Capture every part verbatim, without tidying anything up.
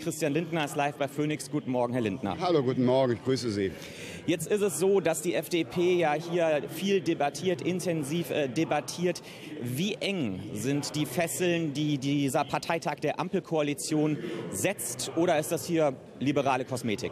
Christian Lindner ist live bei Phoenix. Guten Morgen, Herr Lindner. Hallo, guten Morgen, ich grüße Sie. Jetzt ist es so, dass die F D P ja hier viel debattiert, intensiv äh, debattiert. Wie eng sind die Fesseln, die dieser Parteitag der Ampelkoalition setzt? Oder ist das hier liberale Kosmetik?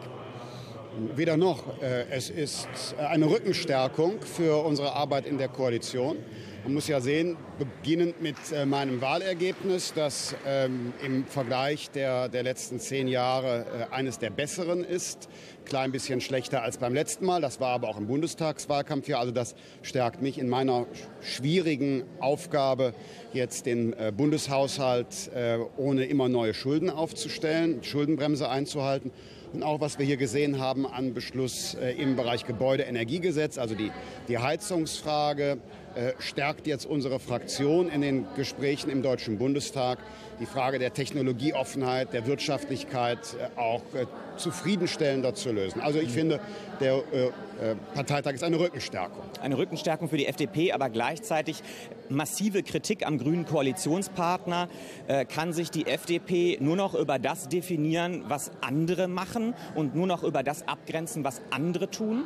Weder noch. Es ist eine Rückenstärkung für unsere Arbeit in der Koalition. Man muss ja sehen, beginnend mit meinem Wahlergebnis, das ähm, im Vergleich der, der letzten zehn Jahre äh, eines der besseren ist. Klein bisschen schlechter als beim letzten Mal. Das war aber auch im Bundestagswahlkampf hier. Also das stärkt mich in meiner schwierigen Aufgabe, jetzt den äh, Bundeshaushalt äh, ohne immer neue Schulden aufzustellen, Schuldenbremse einzuhalten. Und auch, was wir hier gesehen haben an Beschluss äh, im Bereich Gebäude-Energiegesetz, also die, die Heizungsfrage, äh, stärkt jetzt unsere Fraktion in den Gesprächen im Deutschen Bundestag. Die Frage der Technologieoffenheit, der Wirtschaftlichkeit äh, auch äh, zufriedenstellender zu lösen. Also ich finde, der äh, äh, Parteitag ist eine Rückenstärkung. Eine Rückenstärkung für die F D P, aber gleichzeitig massive Kritik am grünen Koalitionspartner. Äh, kann sich die F D P nur noch über das definieren, was andere machen und nur noch über das abgrenzen, was andere tun?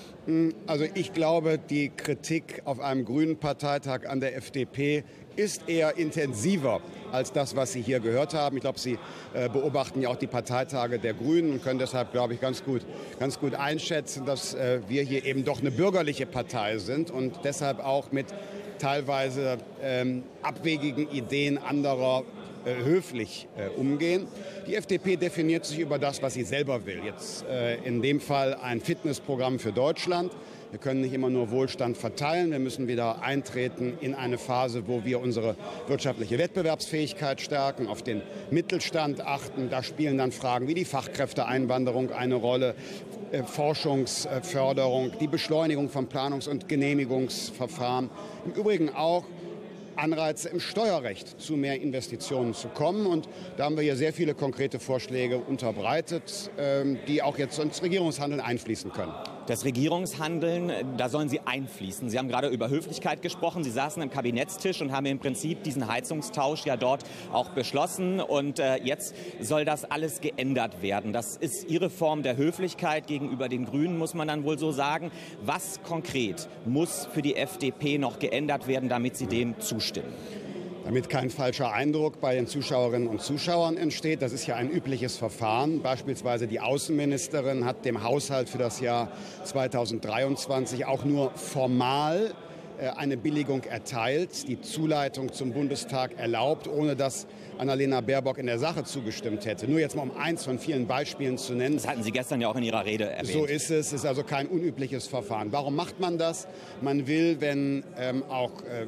Also ich glaube, die Kritik auf einem grünen Parteitag an der F D P ist eher intensiver als das, was Sie hier gehört haben. Ich glaube, Sie äh, beobachten ja auch die Parteitage der Grünen und können deshalb, glaube ich, ganz gut, ganz gut einschätzen, dass äh, wir hier eben doch eine bürgerliche Partei sind und deshalb auch mit teilweise ähm, abwegigen Ideen anderer äh, höflich äh, umgehen. Die F D P definiert sich über das, was sie selber will. Jetzt äh, in dem Fall ein Fitnessprogramm für Deutschland. Wir können nicht immer nur Wohlstand verteilen. Wir müssen wieder eintreten in eine Phase, wo wir unsere wirtschaftliche Wettbewerbsfähigkeit stärken, auf den Mittelstand achten. Da spielen dann Fragen wie die Fachkräfteeinwanderung eine Rolle, äh, Forschungsförderung, die Beschleunigung von Planungs- und Genehmigungsverfahren. Im Übrigen auch Anreize im Steuerrecht zu mehr Investitionen zu kommen. Und da haben wir hier sehr viele konkrete Vorschläge unterbreitet, die auch jetzt ins Regierungshandeln einfließen können. Das Regierungshandeln, da sollen Sie einfließen. Sie haben gerade über Höflichkeit gesprochen. Sie saßen am Kabinettstisch und haben im Prinzip diesen Heizungstausch ja dort auch beschlossen. Und äh, jetzt soll das alles geändert werden. Das ist Ihre Form der Höflichkeit gegenüber den Grünen, muss man dann wohl so sagen. Was konkret muss für die F D P noch geändert werden, damit Sie dem zustimmen? Damit kein falscher Eindruck bei den Zuschauerinnen und Zuschauern entsteht. Das ist ja ein übliches Verfahren. Beispielsweise die Außenministerin hat dem Haushalt für das Jahr zweitausenddreiundzwanzig auch nur formal eine Billigung erteilt, die Zuleitung zum Bundestag erlaubt, ohne dass Annalena Baerbock in der Sache zugestimmt hätte. Nur jetzt mal um eins von vielen Beispielen zu nennen. Das hatten Sie gestern ja auch in Ihrer Rede erwähnt. So ist es. Es ist also kein unübliches Verfahren. Warum macht man das? Man will, wenn ähm, auch äh,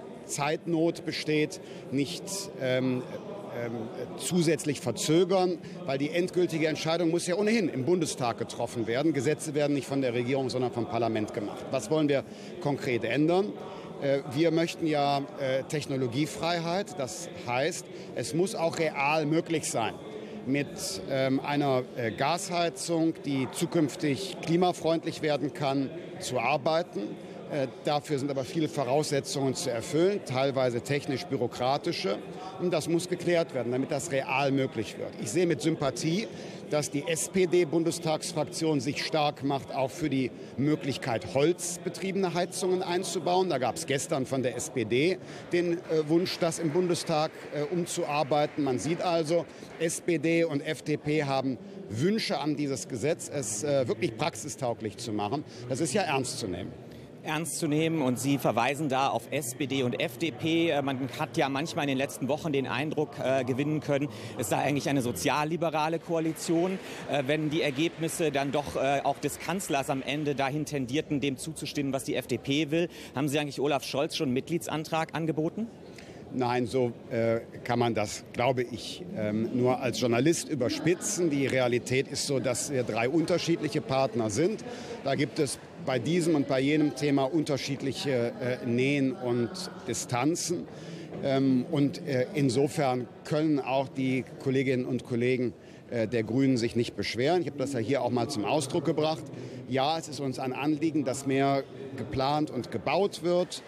Zeitnot besteht, nicht ähm, ähm, zusätzlich verzögern, weil die endgültige Entscheidung muss ja ohnehin im Bundestag getroffen werden. Gesetze werden nicht von der Regierung, sondern vom Parlament gemacht. Was wollen wir konkret ändern? Äh, wir möchten ja äh, Technologiefreiheit. Das heißt, es muss auch real möglich sein, mit ähm, einer äh, Gasheizung, die zukünftig klimafreundlich werden kann, zu arbeiten. Äh, dafür sind aber viele Voraussetzungen zu erfüllen, teilweise technisch-bürokratische. Und das muss geklärt werden, damit das real möglich wird. Ich sehe mit Sympathie, dass die S P D-Bundestagsfraktion sich stark macht, auch für die Möglichkeit, holzbetriebene Heizungen einzubauen. Da gab es gestern von der S P D den äh, Wunsch, das im Bundestag äh, umzuarbeiten. Man sieht also, S P D und F D P haben Wünsche an dieses Gesetz, es äh, wirklich praxistauglich zu machen. Das ist ja ernst zu nehmen. Ernst zu nehmen und Sie verweisen da auf S P D und F D P. Man hat ja manchmal in den letzten Wochen den Eindruck äh, gewinnen können, es sei eigentlich eine sozialliberale Koalition, äh, wenn die Ergebnisse dann doch äh, auch des Kanzlers am Ende dahin tendierten, dem zuzustimmen, was die F D P will. Haben Sie eigentlich Olaf Scholz schon einen Mitgliedsantrag angeboten? Nein, so äh, kann man das, glaube ich, ähm, nur als Journalist überspitzen. Die Realität ist so, dass wir drei unterschiedliche Partner sind. Da gibt es bei diesem und bei jenem Thema unterschiedliche äh, Nähen und Distanzen. Und insofern können auch die Kolleginnen und Kollegen der Grünen sich nicht beschweren. Ich habe das ja hier auch mal zum Ausdruck gebracht. Ja, es ist uns ein Anliegen, dass mehr geplant und gebaut wird.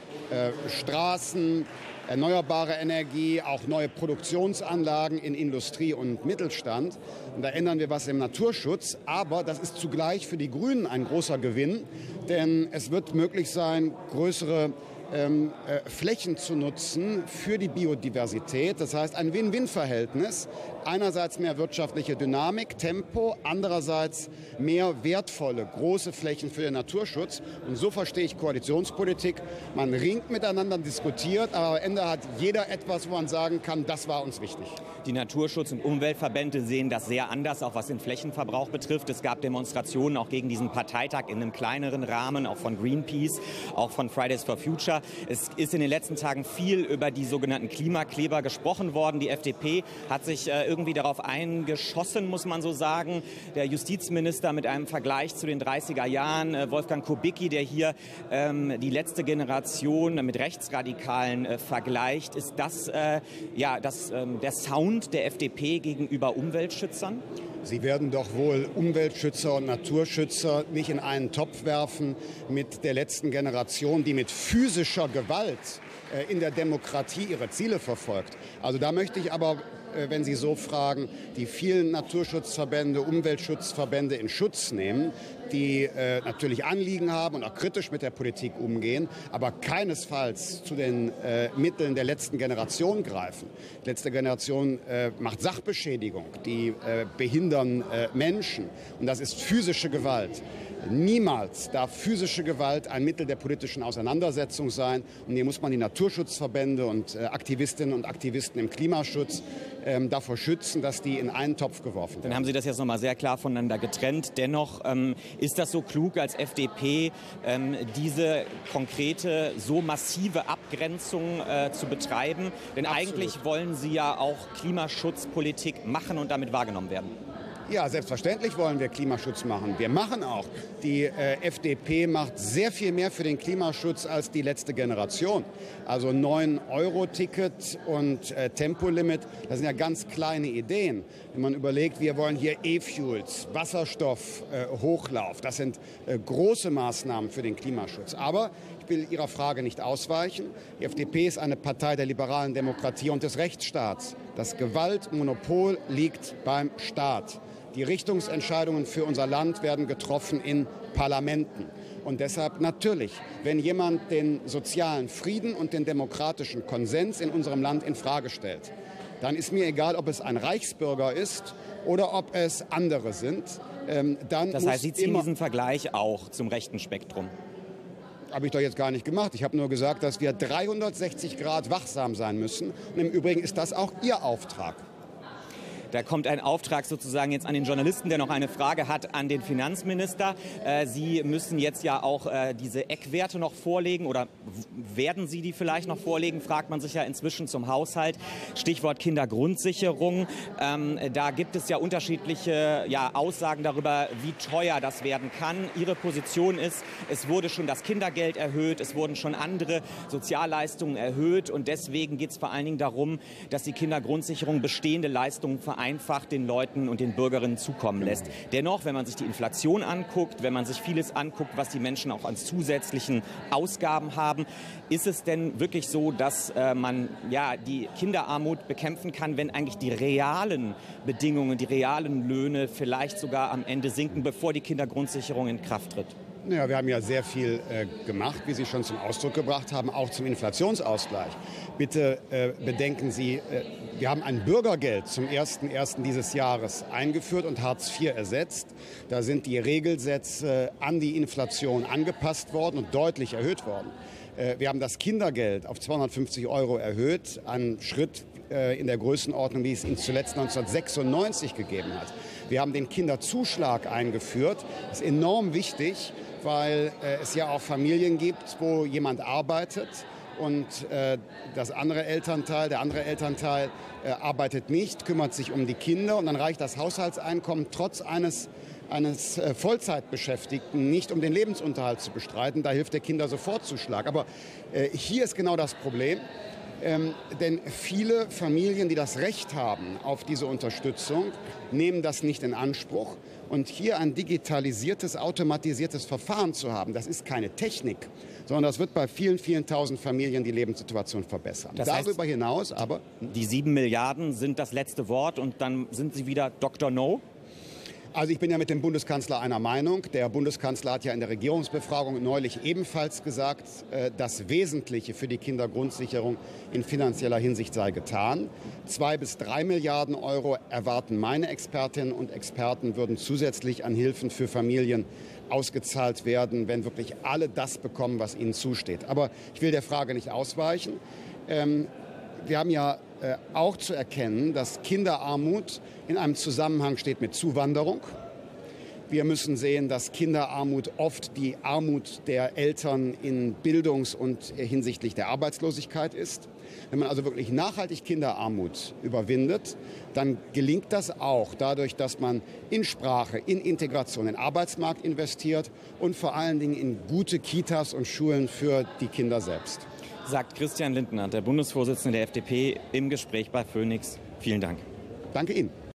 Straßen, erneuerbare Energie, auch neue Produktionsanlagen in Industrie und Mittelstand. Und da ändern wir was im Naturschutz. Aber das ist zugleich für die Grünen ein großer Gewinn, denn es wird möglich sein, größere Ähm, äh, Flächen zu nutzen für die Biodiversität. Das heißt, ein Win-Win-Verhältnis. Einerseits mehr wirtschaftliche Dynamik, Tempo, andererseits mehr wertvolle, große Flächen für den Naturschutz. Und so verstehe ich Koalitionspolitik. Man ringt miteinander, diskutiert, aber am Ende hat jeder etwas, wo man sagen kann, das war uns wichtig. Die Naturschutz- und Umweltverbände sehen das sehr anders, auch was den Flächenverbrauch betrifft. Es gab Demonstrationen auch gegen diesen Parteitag in einem kleineren Rahmen, auch von Greenpeace, auch von Fridays for Future. Es ist in den letzten Tagen viel über die sogenannten Klimakleber gesprochen worden. Die F D P hat sich äh, irgendwie darauf eingeschossen, muss man so sagen. Der Justizminister mit einem Vergleich zu den dreißiger Jahren, äh, Wolfgang Kubicki, der hier ähm, die letzte Generation mit Rechtsradikalen äh, vergleicht. Ist das, äh, ja, das äh, der Sound der F D P gegenüber Umweltschützern? Sie werden doch wohl Umweltschützer und Naturschützer nicht in einen Topf werfen mit der letzten Generation, die mit physischer Gewalt äh, in der Demokratie ihre Ziele verfolgt. Also da möchte ich aber, äh, wenn Sie so fragen, die vielen Naturschutzverbände, Umweltschutzverbände in Schutz nehmen, die äh, natürlich Anliegen haben und auch kritisch mit der Politik umgehen, aber keinesfalls zu den äh, Mitteln der letzten Generation greifen. Die letzte Generation äh, macht Sachbeschädigung, die äh, behindern äh, Menschen, und das ist physische Gewalt. Niemals darf physische Gewalt ein Mittel der politischen Auseinandersetzung sein. Und hier muss man die Naturschutzverbände und äh, Aktivistinnen und Aktivisten im Klimaschutz ähm, davor schützen, dass die in einen Topf geworfen werden. Dann haben Sie das jetzt noch mal sehr klar voneinander getrennt. Dennoch ähm, ist das so klug als F D P, ähm, diese konkrete, so massive Abgrenzung äh, zu betreiben? Denn Absolut. Eigentlich wollen Sie ja auch Klimaschutzpolitik machen und damit wahrgenommen werden. Ja, selbstverständlich wollen wir Klimaschutz machen. Wir machen auch. Die äh, F D P macht sehr viel mehr für den Klimaschutz als die letzte Generation. Also neun Euro Ticket und äh, Tempolimit, das sind ja ganz kleine Ideen. Wenn man überlegt, wir wollen hier E-Fuels, Wasserstoff, äh, Hochlauf, das sind äh, große Maßnahmen für den Klimaschutz. Aber ich will Ihrer Frage nicht ausweichen. Die F D P ist eine Partei der liberalen Demokratie und des Rechtsstaats. Das Gewaltmonopol liegt beim Staat. Die Richtungsentscheidungen für unser Land werden getroffen in Parlamenten. Und deshalb natürlich, wenn jemand den sozialen Frieden und den demokratischen Konsens in unserem Land infrage stellt, dann ist mir egal, ob es ein Reichsbürger ist oder ob es andere sind. Ähm, dann das heißt, Sie ziehen diesen Vergleich auch zum rechten Spektrum? Habe ich doch jetzt gar nicht gemacht. Ich habe nur gesagt, dass wir dreihundertsechzig Grad wachsam sein müssen. Und im Übrigen ist das auch Ihr Auftrag. Da kommt ein Auftrag sozusagen jetzt an den Journalisten, der noch eine Frage hat an den Finanzminister. Äh, Sie müssen jetzt ja auch äh, diese Eckwerte noch vorlegen, oder werden Sie die vielleicht noch vorlegen, fragt man sich ja inzwischen zum Haushalt. Stichwort Kindergrundsicherung. Ähm, da gibt es ja unterschiedliche ja, Aussagen darüber, wie teuer das werden kann. Ihre Position ist, es wurde schon das Kindergeld erhöht, es wurden schon andere Sozialleistungen erhöht, und deswegen geht es vor allen Dingen darum, dass die Kindergrundsicherung bestehende Leistungen vereinfacht einfach den Leuten und den Bürgerinnen zukommen lässt. Dennoch, wenn man sich die Inflation anguckt, wenn man sich vieles anguckt, was die Menschen auch an zusätzlichen Ausgaben haben, ist es denn wirklich so, dass äh, man ja, die Kinderarmut bekämpfen kann, wenn eigentlich die realen Bedingungen, die realen Löhne vielleicht sogar am Ende sinken, bevor die Kindergrundsicherung in Kraft tritt? Ja, wir haben ja sehr viel äh, gemacht, wie Sie schon zum Ausdruck gebracht haben, auch zum Inflationsausgleich. Bitte äh, bedenken Sie, äh, wir haben ein Bürgergeld zum ersten ersten dieses Jahres eingeführt und Hartz vier ersetzt. Da sind die Regelsätze an die Inflation angepasst worden und deutlich erhöht worden. Äh, wir haben das Kindergeld auf zweihundertfünfzig Euro erhöht, ein Schritt äh, in der Größenordnung, wie es ihn zuletzt neunzehnhundertsechsundneunzig gegeben hat. Wir haben den Kinderzuschlag eingeführt. Das ist enorm wichtig, weil äh, es ja auch Familien gibt, wo jemand arbeitet und äh, das andere Elternteil, der andere Elternteil äh, arbeitet nicht, kümmert sich um die Kinder, und dann reicht das Haushaltseinkommen trotz eines, eines äh, Vollzeitbeschäftigten nicht, um den Lebensunterhalt zu bestreiten. Da hilft der Kindersofortzuschlag. Aber äh, hier ist genau das Problem. Ähm, denn viele Familien, die das Recht haben auf diese Unterstützung, nehmen das nicht in Anspruch. Und hier ein digitalisiertes, automatisiertes Verfahren zu haben, das ist keine Technik, sondern das wird bei vielen, vielen tausend Familien die Lebenssituation verbessern. Das heißt, darüber hinaus aber... Die sieben Milliarden sind das letzte Wort und dann sind Sie wieder Doktor No? Also ich bin ja mit dem Bundeskanzler einer Meinung. Der Bundeskanzler hat ja in der Regierungsbefragung neulich ebenfalls gesagt, das Wesentliche für die Kindergrundsicherung in finanzieller Hinsicht sei getan. Zwei bis drei Milliarden Euro erwarten meine Expertinnen und Experten, würden zusätzlich an Hilfen für Familien ausgezahlt werden, wenn wirklich alle das bekommen, was ihnen zusteht. Aber ich will der Frage nicht ausweichen. Ähm, wir haben ja äh, auch zu erkennen, dass Kinderarmut in einem Zusammenhang steht mit Zuwanderung. Wir müssen sehen, dass Kinderarmut oft die Armut der Eltern in Bildungs- und äh, hinsichtlich der Arbeitslosigkeit ist. Wenn man also wirklich nachhaltig Kinderarmut überwindet, dann gelingt das auch dadurch, dass man in Sprache, in Integration, in den Arbeitsmarkt investiert und vor allen Dingen in gute Kitas und Schulen für die Kinder selbst. Sagt Christian Lindner, der Bundesvorsitzende der F D P, im Gespräch bei Phoenix. Vielen Dank. Danke Ihnen.